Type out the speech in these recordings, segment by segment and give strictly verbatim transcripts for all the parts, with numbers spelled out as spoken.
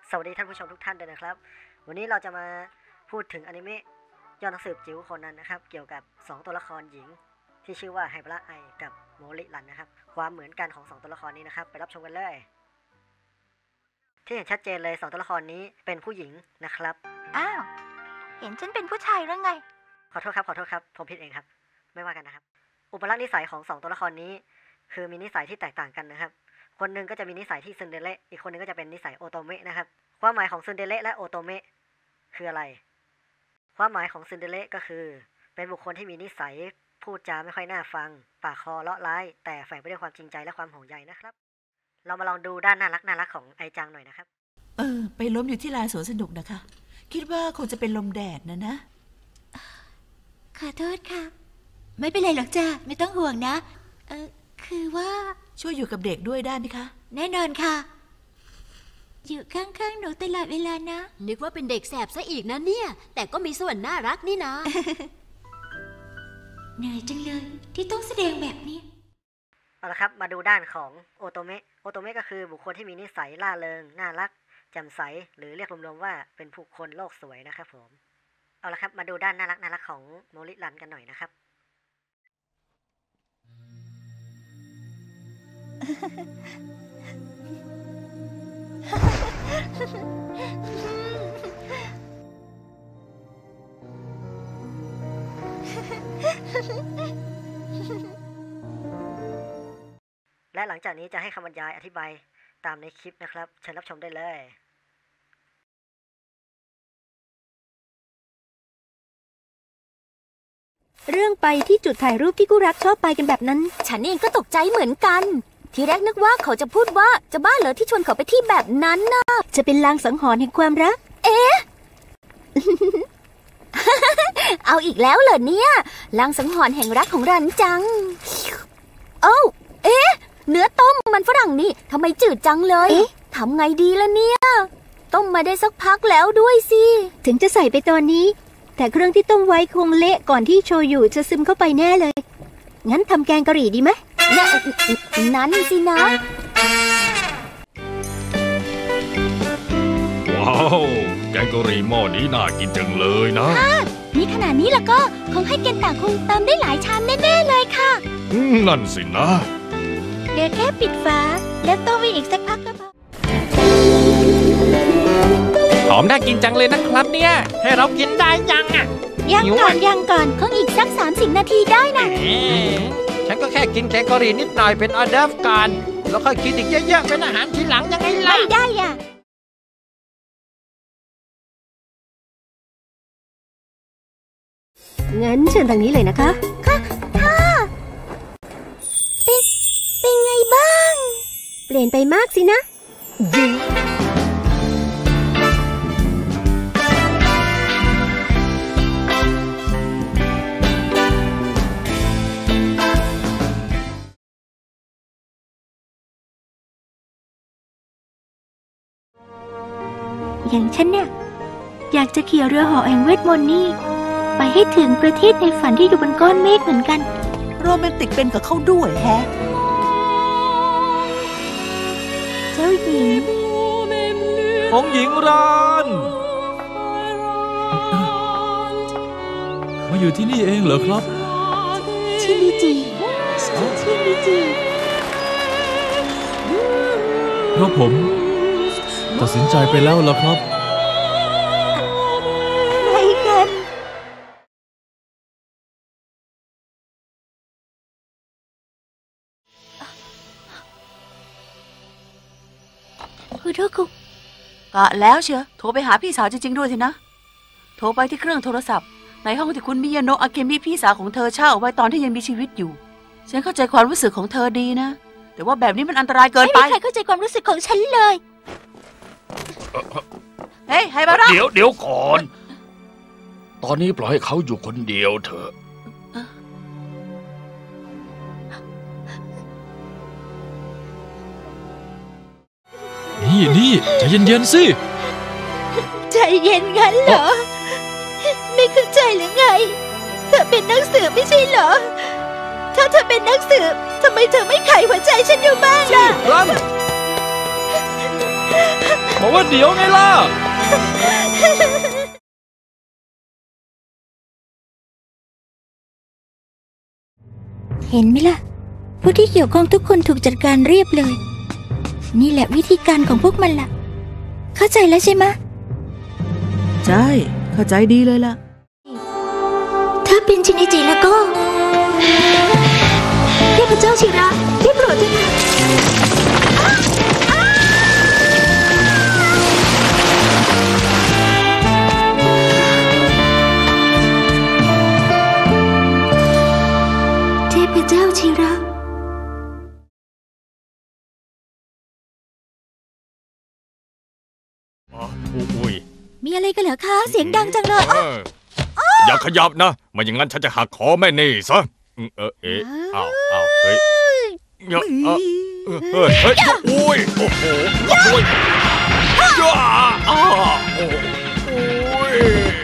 สวัสดีท่านผู้ชมทุกท่านด้วยนะครับวันนี้เราจะมาพูดถึงอนิเมะยอดนักสืบจิ๋วคนนั้นนะครับเกี่ยวกับสองตัวละครหญิงที่ชื่อว่าไฮบาระไอกับโมริรันนะครับความเหมือนกันของสองตัวละครนี้นะครับไปรับชมกันเลยที่เห็นชัดเจนเลยสองตัวละครนี้เป็นผู้หญิงนะครับอ้าวเห็นฉันเป็นผู้ชายหรือไงขอโทษครับขอโทษครับผมผิดเองครับไม่ว่ากันนะครับอุปลักษณ์นิสัยของสองตัวละครนี้คือมีนิสัยที่แตกต่างกันนะครับคนหนึ่งก็จะมีนิสัยที่ซึนเดเละอีกคนนึงก็จะเป็นนิสัยโอโตเมะนะครับความหมายของซึนเดเละและโอโตเมะคืออะไรความหมายของซึนเดเละก็คือเป็นบุคคลที่มีนิสัยพูดจาไม่ค่อยน่าฟังปากคอเลาะร้ายแต่แฝงไปด้วยความจริงใจและความห่วงใยนะครับเรามาลองดูด้านน่ารักน่ารักของไอจังหน่อยนะครับเออไปล้มอยู่ที่ลานสวนสนุกนะคะคิดว่าคงจะเป็นลมแดดนะนะขอโทษค่ะไม่เป็นไรหรอกจ้าไม่ต้องห่วงนะเออคือว่าช่วยอยู่กับเด็กด้วยได้ไหมคะแน่นอนค่ะอยู่ข้างๆหนูตลอดเวลานะนึกว่าเป็นเด็กแสบซะอีกนะเนี่ยแต่ก็มีส่วนน่ารักนี่นะเหนื่อยจังเลยที่ต้องแสดงแบบนี้เอาละครับมาดูด้านของโอโตเมะโอโตเมะก็คือบุคคลที่มีนิสัยล่าเริงน่ารักแจ่มใสหรือเรียกรวมๆว่าเป็นผู้คนโลกสวยนะครับผมเอาละครับมาดูด้านน่ารักน่ารักของโมริรันกันหน่อยนะครับและหลังจากนี้จะให้คำบรรยายอธิบายตามในคลิปนะครับเชิญรับชมได้เลยเรื่องไปที่จุดถ่ายรูปที่คู่รักชอบไปกันแบบนั้นฉันเองก็ตกใจเหมือนกันทีแรกนึกว่าเขาจะพูดว่าจะบ้าเหรอที่ชวนเขาไปที่แบบนั้นนะจะเป็นลางสังหรณ์แห่งความรักเอ๊ะ เอาอีกแล้วเหรอเนี่ยลางสังหรณ์แห่งรักของรันจังโอ้เอ๊ะเนื้อต้มมันฝรั่งนี่ทำไมจืดจังเลยทำไงดีล่ะเนี่ยต้มมาได้สักพักแล้วด้วยสิถึงจะใส่ไปตอนนี้แต่เครื่องที่ต้มไว้คงเละก่อนที่โชยุจะซึมเข้าไปแน่เลยงั้นทำแกงกะหรี่ดีไหมนั่นนั่นสินะว้าวแกงกะหรี่หม้อนี้น่ากินจังเลยนะนี่ขนาดนี้แล้วก็คงให้เกนตะคงเติมได้หลายชามแน่ๆเลยค่ะนั่นสินะเดี๋ยวแค่ปิดฝาแล้วต้มไว้อีกสักพักก็พอหอมน่ากินจังเลยนะครับเนี่ยให้เรากินได้ยังอ่ะยังก่อนยังก่อนคงอีกสักสามสิบนาทีได้นะฉันก็แค่กินแกงกะหรี่นิดหน่อยเป็นออเดิร์ฟก่อนแล้วค่อยกินอีกเยอะๆเป็นอาหารทีหลังยังไงล่ะไม่ได้อ่ะงั้นเชิญทางนี้เลยนะคะค่ะค่ะเป็นเป็นไงบ้างเปลี่ยนไปมากสินะอย่างฉันเนี่ยอยากจะขี่เรือเหาะแห่งเวทมนต์นี่ไปให้ถึงประเทศในฝันที่อยู่บนก้อนเมฆเหมือนกันโรแมนติกเป็นกับเขาด้วยแฮะเจ้าหญิงองค์หญิงรานมาอยู่ที่นี่เองเหรอครับชิมิจิชิมิจิเพราะผมตัดสินใจไปแล้วล่ะครับอะไรกันคือเธอคุกะแล้วเชียวโทรไปหาพี่สาวจริงๆด้วยสินะโทรไปที่เครื่องโทรศัพท์ในห้องที่คุณมิยาโนะอาเกมิพี่สาวของเธอเช่าไว้ตอนที่ยังมีชีวิตอยู่ฉันเข้าใจความรู้สึกของเธอดีนะแต่ว่าแบบนี้มันอันตรายเกินไปไม่มีใครเข้าใจความรู้สึกของฉันเลยเฮ้ยไฮบาระเดี๋ยวเดี๋ยวก่อนตอนนี้ปล่อยให้เขาอยู่คนเดียวเถอะนี่นี่ใจเย็นๆสิใจเย็นงั้นเหรอไม่เข้าใจหรือไงเธอเป็นนักสืบไม่ใช่เหรอถ้าเธอเป็นนักสืบทำไมเธอไม่ไขหัวใจฉันอยู่บ้างล่ะบอกว่าเดี๋ยวไงล่ะเห็นไหมล่ะผู้ที่เกี่ยวข้องทุกคนถูกจัดการเรียบเลยนี่แหละวิธีการของพวกมันล่ะเข้าใจแล้วใช่ไหมใช่เข้าใจดีเลยล่ะถ้าเป็นชินิจิแล้วก็เทพเจ้าชิระได้โปรดเถิดเทพเจ้าชิระมีอะไรกันเหรอคะเสียงดังจังเลยอย่าขยับนะไม่อย่างนั้นฉันจะหักคอแม่นี่ซะเออเอ๊ะอ้าวอ้าวเฮ้ยเฮ้ยเฮ้ยเฮ้ยโอ้ยโอ้โหโอ้ยจ้าอ้าโอ้ย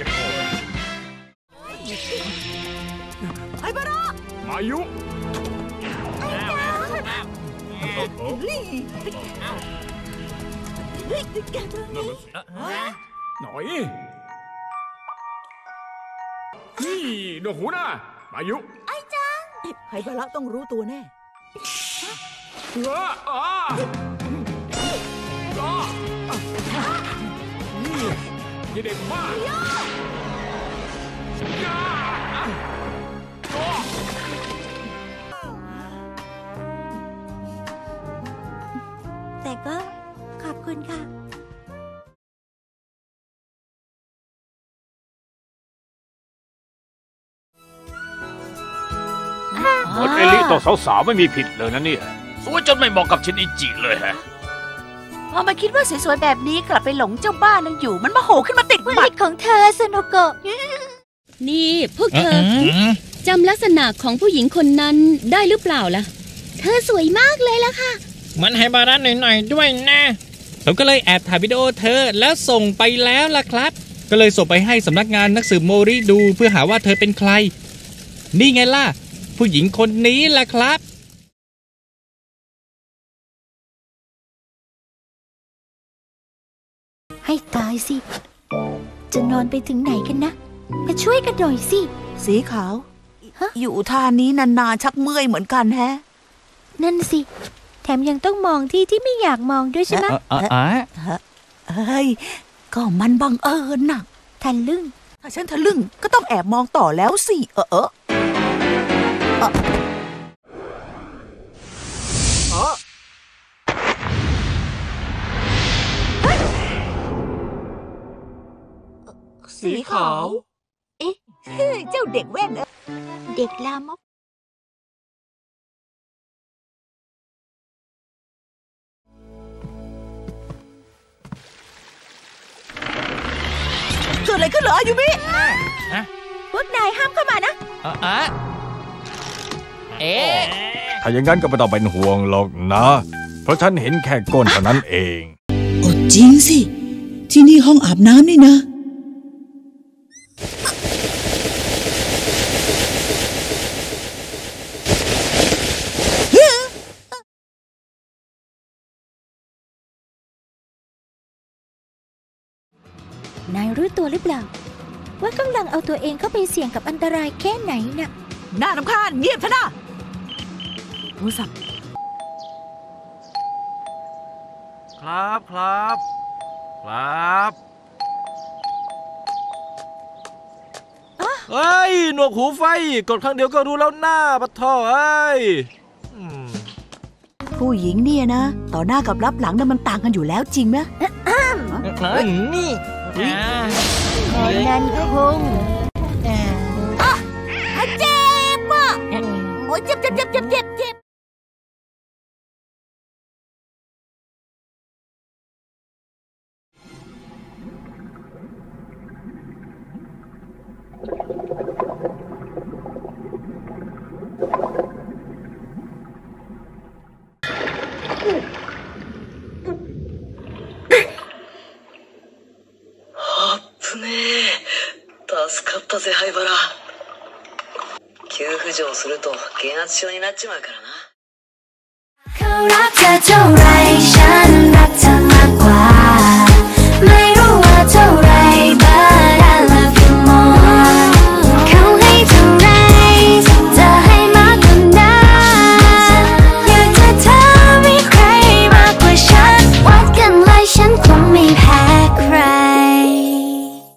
ไอ้บาระมายุหน่อยนี่หนวกหูนะมายุไอ้จังไอ้บาระต้องรู้ตัวแน่เอออ่านี่ยี่เด็กบ้าแต่ก็ขอบคุณค่ะเหมือนเอลิต่อสาวๆไม่มีผิดเลยนะเนี่ยสวยจนไม่เหมาะกับชินอิจิเลยฮะพอมาคิดว่าสวยๆแบบนี้กลับไปหลงเจ้าบ้านนั่งอยู่มันมาโหขึ้นมาติดหมัดของเธอสนุกโกะนี่พวกเธอจำลักษณะของผู้หญิงคนนั้นได้หรือเปล่าล่ะเธอสวยมากเลยล่ะค่ะมันให้บาระหน่อยๆด้วยนะผมก็เลยแอบถ่ายวิดีโอเธอแล้วส่งไปแล้วล่ะครับก็เลยส่งไปให้สำนักงานนักสืบโมริดูเพื่อหาว่าเธอเป็นใครนี่ไงล่ะผู้หญิงคนนี้แหละครับให้ตายสิจะนอนไปถึงไหนกันนะมาช่วยกันหน่อยสิสีขาวอยู่ท่านี้นานๆชักเมื่อยเหมือนกันแฮะนั่นสิแถมยังต้องมองที่ที่ไม่อยากมองด้วยใช่ไหมเฮ้ยก็มันบังเอิญน่ะทันลึ่งถ้าฉันทะลึ่งก็ต้องแอบมองต่อแล้วสิเออเออสีขาวเอ๊ะเจ้าเด็กแว่นเด็กลามกเกิดอะไรขึ้นเหรอยูมิพวกนายห้ามเข้ามานะอ่ะเอ๊ะถ้าอย่างนั้นก็ไม่ต้องเป็นห่วงหรอกนะเพราะฉันเห็นแค่ก้นเท่านั้นเองโอ้จริงสิที่นี่ห้องอาบน้ำนี่นะนายรู้ตัวหรือเปล่าว่ากำลังเอาตัวเองเข้าไปเสี่ยงกับอันตรายแค่ไหนน่ะน่ารำคาญเงียบเถอะนะโทรศัพท์ครับครับครับเฮ้ยหนวกหูไฟกดครั้งเดียวก็รู้แล้วหน้าปะท่อเอ้ยผู้หญิงเนี่ยนะต่อหน้ากับรับหลังนั้นมันต่างกันอยู่แล้วจริงไหมนี่นั่นคงเจ็บอ่ะโอ้ยเจ็บเจ็บเจ็บเจ็บเจ็บเจ็บ助かったぜ灰原急浮上すると減圧症になっちまうからなเขารักเธอเท่าไรฉัน